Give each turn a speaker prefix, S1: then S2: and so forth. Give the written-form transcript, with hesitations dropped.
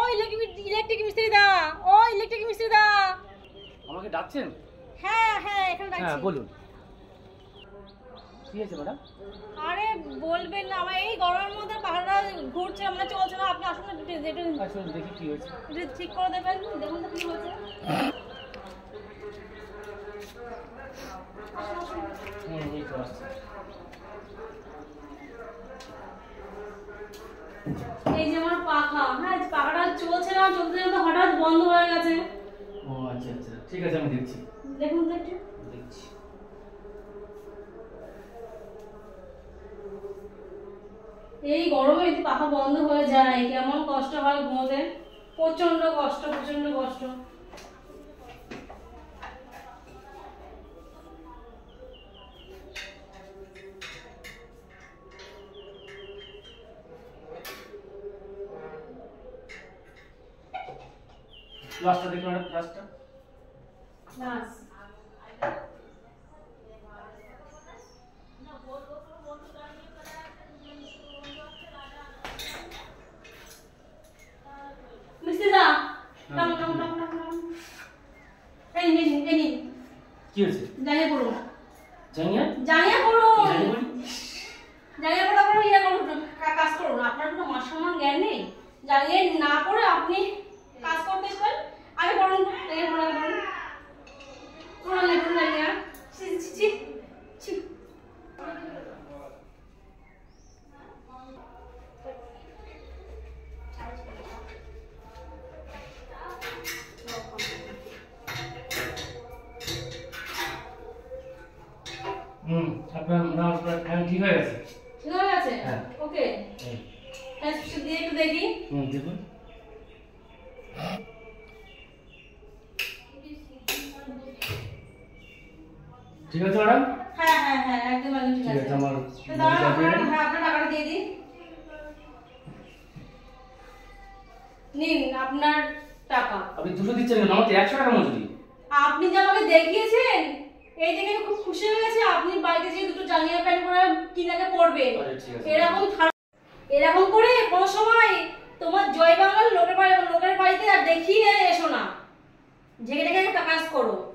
S1: Electric মিস্ত্রি দা, ও electric মিস্ত্রি দা।
S2: আমাকে ডাকছেন?
S1: হ্যাঁ হ্যাঁ, এখানে ডাকছি।
S2: হ্যাঁ বলুন। কি হয়েছে ম্যাডাম?
S1: আরে বলবেন না, আমার এই গরমের মধ্যে পাহাড়টা ঘুরছে, আমরা চলছে না। আপনি আসুন না, একটু
S2: আসুন দেখি কি হয়েছে।
S1: একটু ঠিক করে দেবেন, দেখুন তো কি হয়েছে।
S2: এই তো আসছে।
S1: এই যে আমার পাখা, হ্যাঁ পাখাটা চলছে না, চলতে চলতে হঠাৎ বন্ধ হয়ে গেছে।
S2: ও আচ্ছা আচ্ছা, ঠিক আছে আমি দেখছি।
S1: দেখুন তো একটু।
S2: দেখছি।
S1: এই গরমে যদি পাখা বন্ধ হয়ে যায় কেমন কষ্ট হয় ঘুমোতে, প্রচন্ড কষ্ট, প্রচন্ড কষ্ট।
S2: গ্লাসটা দেখুন ম্যাডাম, গ্লাসটা।
S1: বাস মিস্ত্রি দা, নাম নাম নাম নাম নাম। এই নিন, এই নিন।
S2: কি হয়েছে?
S1: জানিয়ে পড়ুন।
S2: জানিয়ে?
S1: জানিয়ে পড়ুন।
S2: জানিয়ে বলি?
S1: জানিয়ে পড়া করে ইয়ে করুন, কাজ করুন। আপনার কোনো মান সম্মান জ্ঞান নেই। জানিয়ে না পড়ে আপনি কাজ করতে চান, আগে পড়ুন। জানিয়ে পড়া করুন। পড়ুন লিখুন জানিয়ে। ছি ছি ছি ছি।
S2: আপনার ফ্যান ঠিক হয়ে গেছে?
S1: ঠিক হয়ে গেছে?
S2: হ্যাঁ।
S1: ওকে। হ্যাঁ, দিয়ে একটু দেখি।
S2: দেখুন। ঠিক আছে ম্যাডাম?
S1: হ্যাঁ হ্যাঁ হ্যাঁ, একদম একদম ঠিক আছে।
S2: আমার
S1: তো দাঁড়ান, আপনার টাকাটা দিয়ে দিই। নিন আপনার টাকা।
S2: আপনি 200 দিচ্ছেন কেন? আমার তো 100 টাকা মজুরি।
S1: আপনি যে আমাকে দেখিয়েছেন, এই দেখে আমি খুব খুশি হয়ে গেছি। আপনি বাড়িতে যে দুটো জাঙ্গিয়া প্যান্ট পরে কিনাকে পরবেন, এরকম করে কোনো সময় তোমার জয় বাংলার লোকের বাড়িতে আর দেখিয়ে এসো না। ঝেঁকে ঢেকে একটা কাজ করো।